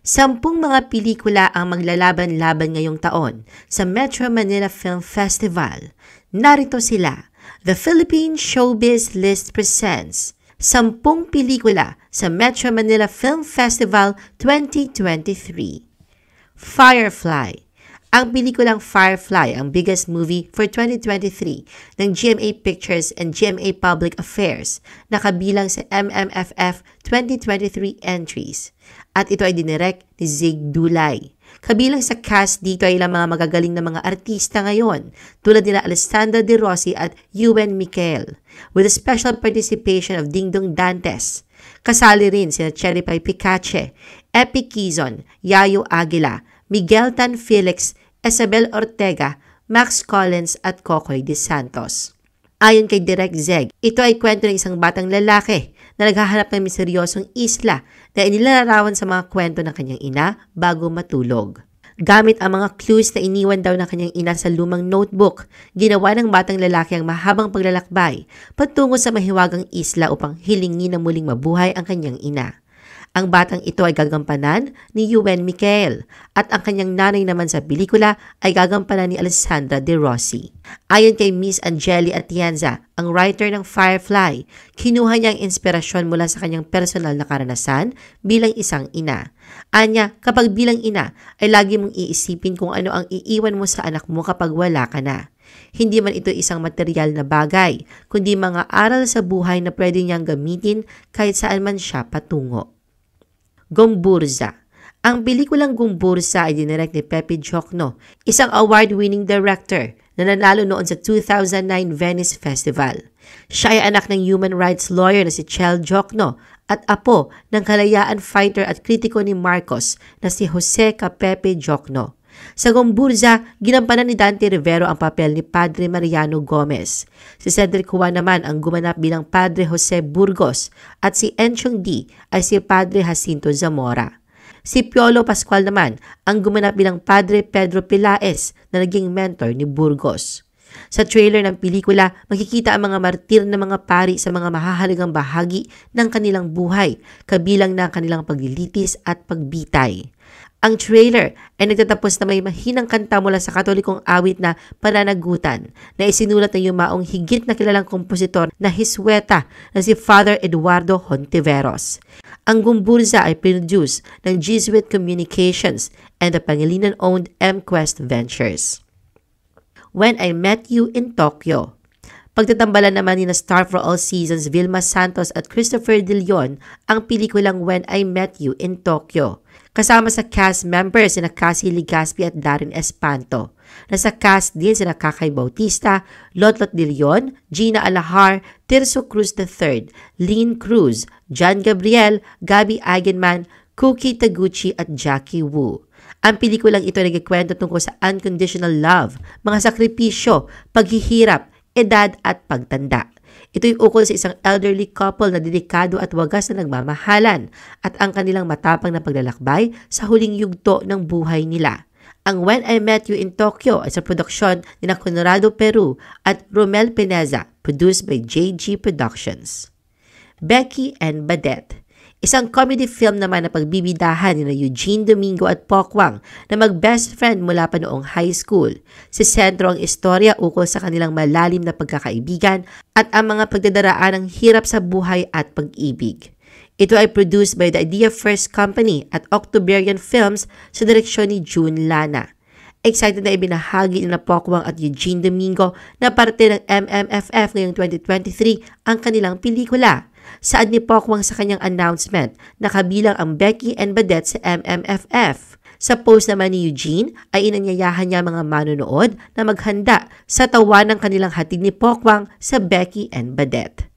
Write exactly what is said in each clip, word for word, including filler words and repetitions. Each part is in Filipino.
Sampung mga pelikula ang maglalaban-laban ngayong taon sa Metro Manila Film Festival. Narito sila. The Philippine Showbiz List presents Sampung pelikula sa Metro Manila Film Festival twenty twenty-three. Firefly. Ang pelikulang Firefly ang biggest movie for twenty twenty-three ng G M A Pictures and G M A Public Affairs na kabilang sa M M F F twenty twenty-three entries. At ito ay dinirect ni Zig Dulay. Kabilang sa cast dito ay ilang mga magagaling na mga artista ngayon tulad nila Alessandra De Rossi at Ewan Michael with a special participation of Dingdong Dantes. Kasali rin sina Cherry Pie Picache, Epi Quizon, Yayo Aguila, Miguel Tan Felix, Isabel Ortega, Max Collins at Kokoy De Santos. Ayon kay Direk Zeg, ito ay kwento ng isang batang lalaki na naghahanap ng misteryosong isla na inilalarawan sa mga kwento ng kanyang ina bago matulog. Gamit ang mga clues na iniwan daw ng kanyang ina sa lumang notebook, ginawa ng batang lalaki ang mahabang paglalakbay patungo sa mahiwagang isla upang hilingin na muling mabuhay ang kanyang ina. Ang batang ito ay gagampanan ni Ewan Michael at ang kanyang nanay naman sa pelikula ay gagampanan ni Alessandra De Rossi. Ayon kay Miss Angeli Atienza, ang writer ng Firefly, kinuha niya ang inspirasyon mula sa kanyang personal na karanasan bilang isang ina. Anya, kapag bilang ina ay lagi mong iisipin kung ano ang iiwan mo sa anak mo kapag wala ka na. Hindi man ito isang material na bagay, kundi mga aral sa buhay na pwede niyang gamitin kahit saan man siya patungo. Gomburza. Ang pelikulang Gomburza ay dinirect ni Pepe Jocno, isang award-winning director na nanalo noon sa two thousand nine Venice Festival. Siya ay anak ng human rights lawyer na si Chel Jocno at apo ng kalayaan fighter at kritiko ni Marcos na si Jose Capepe Jocno. Sa Gomburza, ginampanan ni Dante Rivero ang papel ni Padre Mariano Gomez. Si Cedric Juan naman ang gumanap bilang Padre Jose Burgos at si Enchong D ay si Padre Jacinto Zamora. Si Piolo Pascual naman ang gumanap bilang Padre Pedro Pilaes na naging mentor ni Burgos. Sa trailer ng pelikula, makikita ang mga martir na mga pari sa mga mahahalagang bahagi ng kanilang buhay, kabilang na ang kanilang paglilitis at pagbitay. Ang trailer ay nagtatapos na may mahinang kanta mula sa katolikong awit na Pananagutan na isinulat ng yumaong higit na kilalang kompositor na Hisweta na si Father Eduardo Hontiveros. Ang Gomburza ay produce ng Jesuit Communications and the Pangilinan-owned M-Quest Ventures. When I Met You in Tokyo. Pagtatambalan naman ni na Star for All Seasons Vilma Santos at Christopher De Leon ang pelikulang When I Met You in Tokyo. Kasama sa cast members sina Cassie Legaspi at Darren Espanto. Nasa cast din sina Kakay Bautista, Lotlot De Leon, Gina Alahar, Tirso Cruz the third, Lynn Cruz, John Gabriel, Gabby Eigenman, Cookie Taguchi at Jackie Wu. Ang pelikulang ito ay nagkikwento tungkol sa unconditional love, mga sakripisyo, paghihirap, edad at pagtanda. Ito'y ukol sa isang elderly couple na delikado at wagas na nagmamahalan at ang kanilang matapang na paglalakbay sa huling yugto ng buhay nila. Ang When I Met You in Tokyo ay sa produksyon ni na Conrado Peru at Romel Peneza, produced by J G Productions. Becky and Badette. Isang comedy film naman na pagbibidahan ni Eugene Domingo at Pokwang na mag-best friend mula pa noong high school. Sa sentro ang istorya ukol sa kanilang malalim na pagkakaibigan at ang mga pagdadaraan ng hirap sa buhay at pag-ibig. Ito ay produced by the Idea First Company at Octoberian Films sa direksyon ni June Lana. Excited na ibinahagi ni na Pokwang at Eugene Domingo na parte ng M M F F ngayong twenty twenty-three ang kanilang pelikula. Saad ni Pokwang sa kanyang announcement na kabilang ang Becky and Badette sa M M F F. Sa post naman ni Eugene ay inanyayahan niya mga manonood na maghanda sa tawanan ng kanilang hatid ni Pokwang sa Becky and Badette.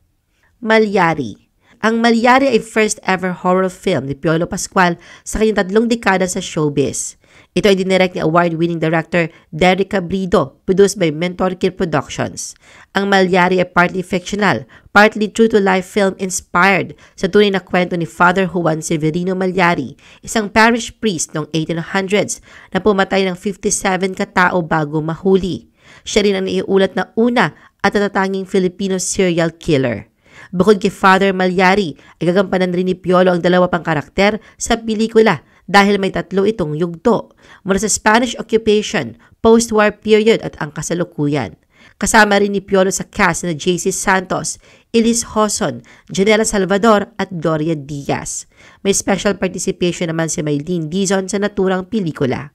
Malyari. Ang Malyari ay first ever horror film ni Piolo Pascual sa kanyang tatlong dekada sa showbiz. Ito ay dinirect ni award-winning director Derek Cabrido, produced by Mentor Kid Productions. Ang Malyari ay partly fictional, partly true-to-life film inspired sa tunay na kwento ni Father Juan Severino Malyari, isang parish priest noong eighteen hundreds na pumatay ng fifty-seven katao bago mahuli. Siya rin ang naiulat na una at natatanging Filipino serial killer. Bukod kay Father Malyari, ay gagampanan rin ni Piolo ang dalawa pang karakter sa pelikula dahil may tatlo itong yugto mula sa Spanish occupation, post-war period at ang kasalukuyan. Kasama rin ni Piolo sa cast na J C Santos, Elise Hoson, Janela Salvador at Gloria Diaz. May special participation naman si Maylene Dizon sa naturang pelikula.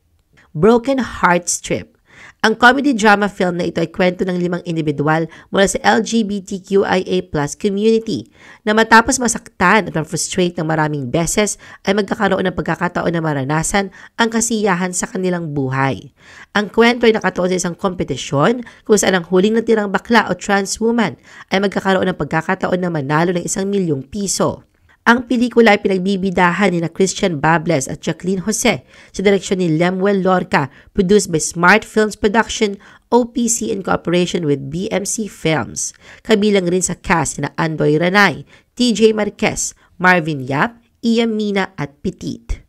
Broken Heart Strip. Ang comedy-drama film na ito ay kwento ng limang individual mula sa L G B T Q I A plus community na matapos masaktan at ma-frustrate ng maraming beses ay magkakaroon ng pagkakataon na maranasan ang kasiyahan sa kanilang buhay. Ang kwento ay nakatuon sa isang kompetisyon kung saan ang huling natirang bakla o trans woman ay magkakaroon ng pagkakataon na manalo ng isang milyong piso. Ang pelikula ay pinagbibidahan ni na Christian Bables at Jacqueline Jose sa direksyon ni Lemuel Lorca, produced by Smart Films Production, O P C in cooperation with B M C Films. Kabilang rin sa cast na Andoy Ranay, T J Marquez, Marvin Yap, Ian Mina at Petit.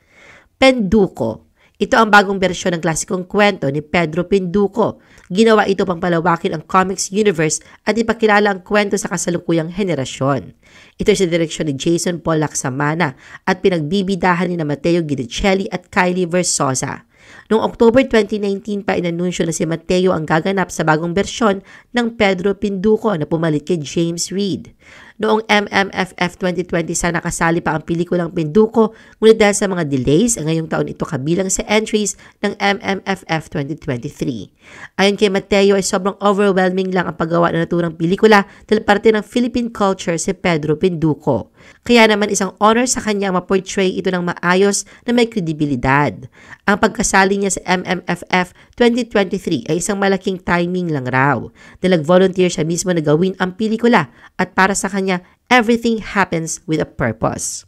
Penduko. Ito ang bagong bersyon ng klasikong kwento ni Pedro Pinduco. Ginawa ito pang palawakin ang comics universe at ipakilala ang kwento sa kasalukuyang henerasyon. Ito ay sa direksyon ni Jason Paul Lacsamana at pinagbibidahan ni na Mateo Guidicelli at Kylie Versosa. Noong October twenty nineteen pa inanunsyo na si Mateo ang gaganap sa bagong bersyon ng Pedro Pinduco na pumalit kay James Reid. Noong M M F F twenty twenty sana kasali pa ang pelikulang Pinduco, ngunit dahil sa mga delays, ngayong taon ito kabilang sa entries ng M M F F twenty twenty-three. Ayon kay Mateo ay sobrang overwhelming lang ang paggawa ng naturang pelikula dahil parte ng Philippine culture si Pedro Pinduco. Kaya naman isang honor sa kanya ma-portray ito ng maayos na may kredibilidad. Ang pagkasali niya sa M M F F twenty twenty-three ay isang malaking timing lang raw. Dahil nag-volunteer siya mismo na gawin ang pelikula at para sa kanya, everything happens with a purpose.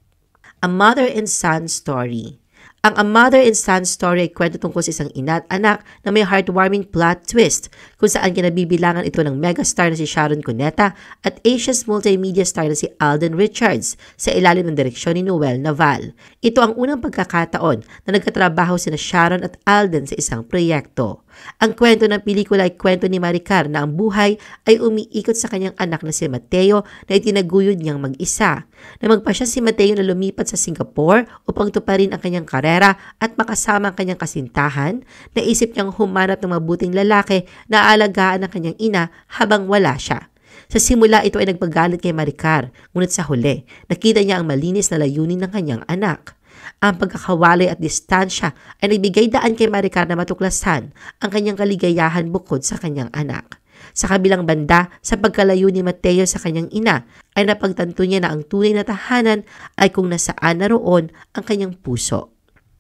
A Mother and Son Story. Ang A Mother and Son Story ay kwento tungkol sa isang ina at anak na may heartwarming plot twist kung saan kinabibilangan ito ng megastar na si Sharon Cuneta at Asia's multimedia star na si Alden Richards sa ilalim ng direksyon ni Noel Naval. Ito ang unang pagkakataon na nagkatrabaho sina Sharon at Alden sa isang proyekto. Ang kwento ng pelikula ay kwento ni Maricar na ang buhay ay umiikot sa kanyang anak na si Mateo na itinaguyod niyang mag-isa. Namagpa siya si Mateo na lumipat sa Singapore upang tuparin ang kanyang karera at makasama ang kanyang kasintahan, naisip niyang humanap ng mabuting lalaki na aalagaan ng kanyang ina habang wala siya. Sa simula ito ay nagpagalit kay Maricar, ngunit sa huli, nakita niya ang malinis na layunin ng kanyang anak. Ang pagkakawalay at distansya ay nagbigay daan kay Maricar na matuklasan ang kanyang kaligayahan bukod sa kanyang anak. Sa kabilang banda, sa pagkalayo ni Mateo sa kanyang ina, ay napagtanto niya na ang tunay na tahanan ay kung nasaan naroon ang kanyang puso.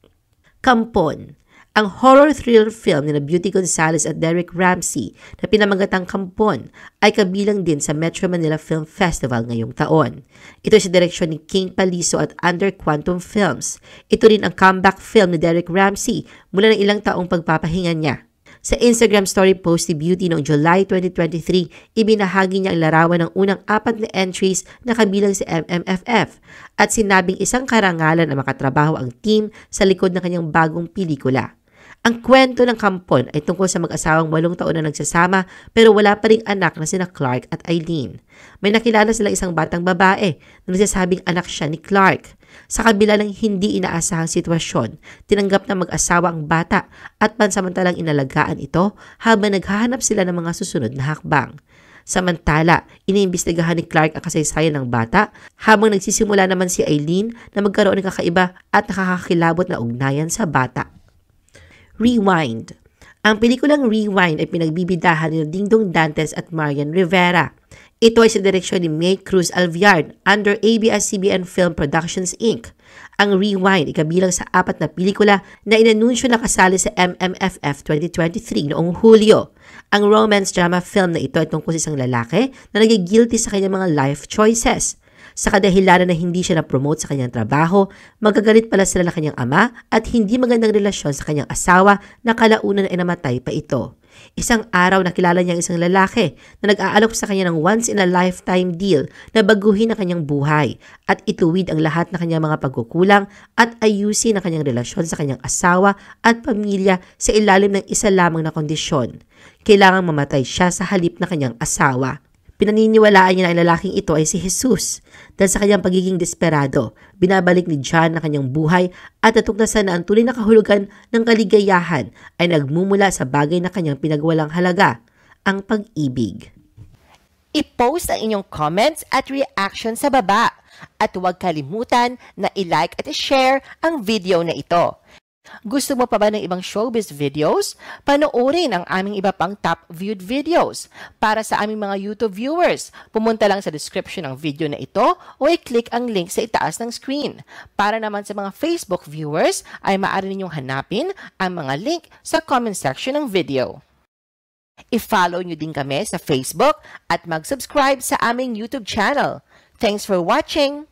Kampon. Ang horror thriller film ni Beauty Gonzalez at Derek Ramsey na pinamagatang Kampon ay kabilang din sa Metro Manila Film Festival ngayong taon. Ito ay sa direksyon ni King Paliso at Under Quantum Films. Ito rin ang comeback film ni Derek Ramsey mula ng ilang taong pagpapahinga niya. Sa Instagram story post ni Beauty noong July twenty twenty-three, ibinahagi niya ang larawan ng unang apat na entries na kabilang sa M M F F at sinabing isang karangalan na makatrabaho ang team sa likod ng kanyang bagong pelikula. Ang kwento ng Kampon ay tungkol sa mag-asawang walong taon na nagsasama pero wala pa ring anak na sina Clark at Eileen. May nakilala silang isang batang babae na nagsasabing anak siya ni Clark. Sa kabila ng hindi inaasahang sitwasyon, tinanggap na mag-asawa ang bata at pansamantalang inalagaan ito habang naghahanap sila ng mga susunod na hakbang. Samantala, iniimbestigahan ni Clark ang kasaysayan ng bata habang nagsisimula naman si Eileen na magkaroon ng kakaiba at nakakakilabot na ugnayan sa bata. Rewind. Ang pelikulang Rewind ay pinagbibidahan ni Dingdong Dantes at Marian Rivera. Ito ay sa direksyon ni May Cruz Alviar under A B S C B N Film Productions Incorporated. Ang Rewind ay kabilang sa apat na pelikula na inanunsyo na kasali sa M M F F twenty twenty-three noong Hulyo. Ang romance drama film na ito ay tungkol sa isang lalaki na nagigilty sa kanyang mga life choices. Sa kadahilanan na hindi siya na-promote sa kanyang trabaho, magagalit pala sila ng kanyang ama at hindi magandang relasyon sa kanyang asawa na kalaunan ay namatay pa ito. Isang araw nakilala niya ang isang lalaki na nag-aalok sa kanya ng once-in-a-lifetime deal na baguhin ang kanyang buhay at ituwid ang lahat ng kanyang mga pagkukulang at ayusin ang kanyang relasyon sa kanyang asawa at pamilya sa ilalim ng isa lamang na kondisyon. Kailangang mamatay siya sa halip na kanyang asawa. Pinaniniwalaan niya na ang lalaking ito ay si Jesus. Dahil sa kanyang pagiging desperado, binabalik ni John ang kanyang buhay at natuklasan na ang tunay na kahulugan ng kaligayahan ay nagmumula sa bagay na kanyang pinagwalang halaga, ang pag-ibig. I-post ang inyong comments at reaction sa baba at huwag kalimutan na i-like at i-share ang video na ito. Gusto mo pa ba ng ibang showbiz videos? Panoorin ang aming iba pang top viewed videos. Para sa aming mga YouTube viewers, pumunta lang sa description ng video na ito o i-click ang link sa itaas ng screen. Para naman sa mga Facebook viewers, ay maaari ninyong hanapin ang mga link sa comment section ng video. I-follow nyo din kami sa Facebook at mag-subscribe sa aming YouTube channel. Thanks for watching!